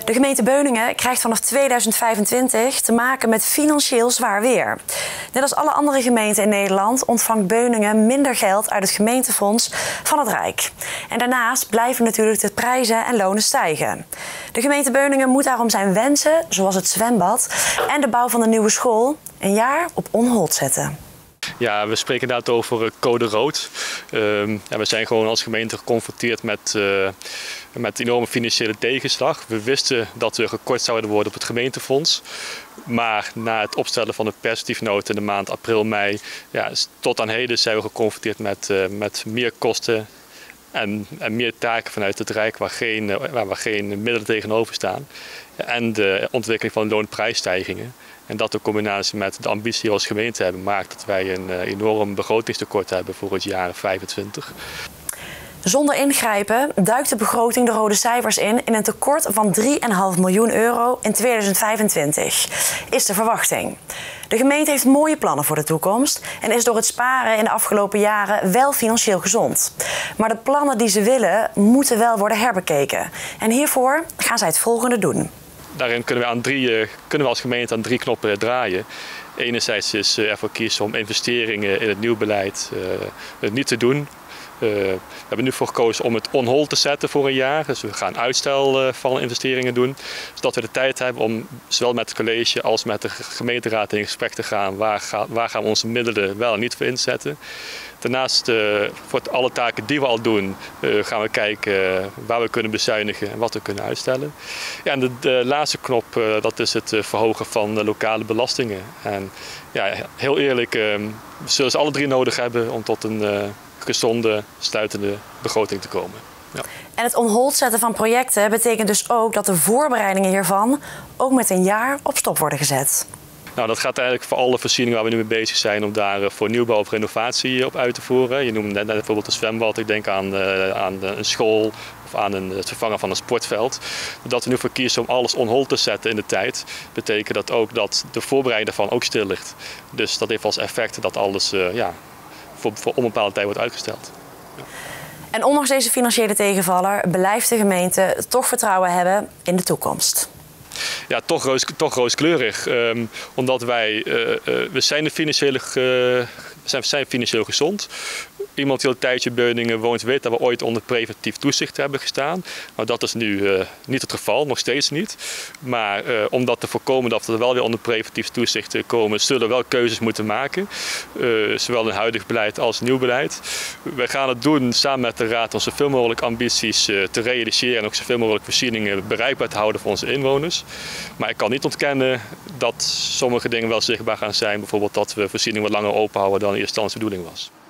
De gemeente Beuningen krijgt vanaf 2025 te maken met financieel zwaar weer. Net als alle andere gemeenten in Nederland ontvangt Beuningen minder geld uit het gemeentefonds van het Rijk. En daarnaast blijven natuurlijk de prijzen en lonen stijgen. De gemeente Beuningen moet daarom zijn wensen, zoals het zwembad en de bouw van de nieuwe school, een jaar op on-hold zetten. Ja, we spreken inderdaad over code rood. We zijn gewoon als gemeente geconfronteerd met enorme financiële tegenslag. We wisten dat we gekort zouden worden op het gemeentefonds. Maar na het opstellen van de perspectiefnota in de maand april, mei, tot aan heden zijn we geconfronteerd met meer kosten en meer taken vanuit het Rijk waar geen middelen tegenover staan. En de ontwikkeling van loonprijsstijgingen. En dat in combinatie met de ambitie die we als gemeente hebben, maakt dat wij een enorm begrotingstekort hebben voor het jaar 2025. Zonder ingrijpen duikt de begroting de rode cijfers in een tekort van €3,5 miljoen in 2025, is de verwachting. De gemeente heeft mooie plannen voor de toekomst en is door het sparen in de afgelopen jaren wel financieel gezond. Maar de plannen die ze willen, moeten wel worden herbekeken. En hiervoor gaan zij het volgende doen. Daarin kunnen we als gemeente aan 3 knoppen draaien. Enerzijds is ervoor kiezen om investeringen in het nieuw beleid niet te doen. We hebben nu voor gekozen om het on hold te zetten voor een jaar. Dus we gaan uitstel van investeringen doen. Zodat we de tijd hebben om zowel met het college als met de gemeenteraad in gesprek te gaan. Waar gaan we onze middelen wel en niet voor inzetten. Daarnaast, voor alle taken die we al doen, gaan we kijken waar we kunnen bezuinigen en wat we kunnen uitstellen. Ja, en de laatste knop, dat is het verhogen van de lokale belastingen. En ja, heel eerlijk, we zullen ze alle 3 nodig hebben om tot een gezonde, sluitende begroting te komen. Ja. En het on-hold zetten van projecten betekent dus ook dat de voorbereidingen hiervan ook met een jaar op stop worden gezet. Nou, dat gaat eigenlijk voor alle voorzieningen waar we nu mee bezig zijn om daar voor nieuwbouw of renovatie op uit te voeren. Je noemde net bijvoorbeeld een zwembad, ik denk aan een school of aan het vervangen van een sportveld. Dat we nu voor kiezen om alles on hold te zetten in de tijd, betekent dat ook dat de voorbereiding daarvan ook stil ligt. Dus dat heeft als effect dat alles voor onbepaalde tijd wordt uitgesteld. Ja. En ondanks deze financiële tegenvaller blijft de gemeente toch vertrouwen hebben in de toekomst. Ja, toch rooskleurig. Omdat we zijn financieel gezond. Iemand die al een tijdje in Beuningen woont weet dat we ooit onder preventief toezicht hebben gestaan. Nou, dat is nu niet het geval, nog steeds niet. Maar om dat te voorkomen dat we wel weer onder preventief toezicht komen, zullen we wel keuzes moeten maken. Zowel in huidig beleid als nieuw beleid. We gaan het doen samen met de Raad om zoveel mogelijk ambities te realiseren en ook zoveel mogelijk voorzieningen bereikbaar te houden voor onze inwoners. Maar ik kan niet ontkennen dat sommige dingen wel zichtbaar gaan zijn. Bijvoorbeeld dat we voorzieningen wat langer open houden dan in eerste instantie de bedoeling was.